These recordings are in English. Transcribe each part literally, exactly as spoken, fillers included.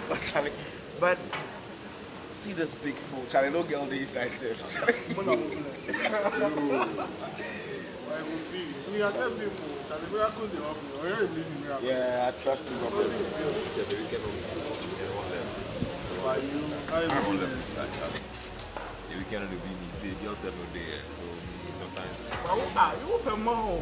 But see this big fool, Charlie. No girl these nights. Yeah, I trust you. It's a very good one. I'm left beside Charlie. The weekend of the beanie, see, girls have no day, so sometimes. You open more.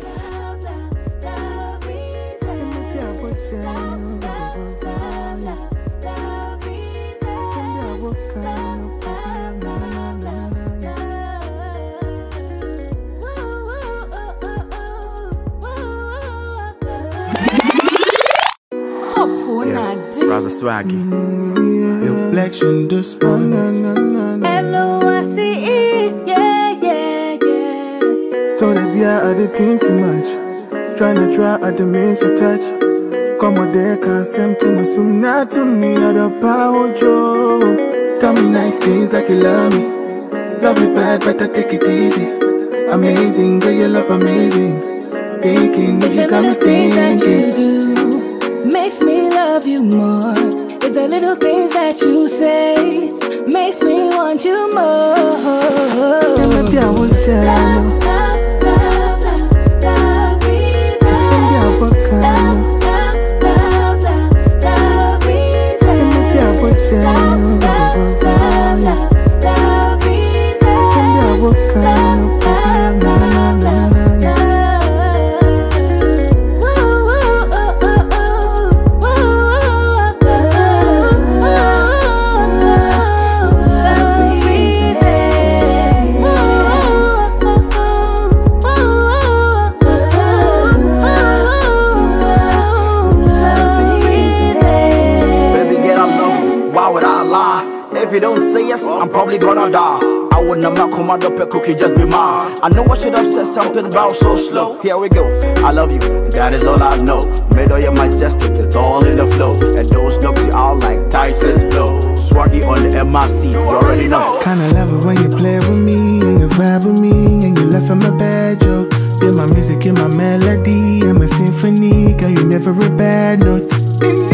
Raza Swaggy. Reflection, this one. L O I C E, yeah, yeah, yeah. So they be I did think too much. Trying to try at the means to touch. Come on there, can't send to my soon. Not to me, at a power Joe. Tell me nice things like you love me. Love it bad, better take it easy. Amazing, girl, your love amazing. Thinking, it's you got me thinking. That you do makes me love you more. It's the little things that you say makes me want you more. Maybe I will say love, love, love, love, love reason. Love, love, love, love, love reason. Maybe I will say love, love, love, love, love reason. Maybe I will come. If you don't say yes, I'm probably gonna die. I would never come out up a cookie, just be mine. I know I should have said something about so slow. Here we go. I love you, that is all I know. Middle, you're majestic, it's all in the flow. And those knocks you out like Tyson's blow. Swaggy on the M I C, you already know. Kinda love it when you play with me, and you vibe with me, and you laugh at my bad jokes. You're my music, you're my melody, and my symphony. Girl, you never a bad note.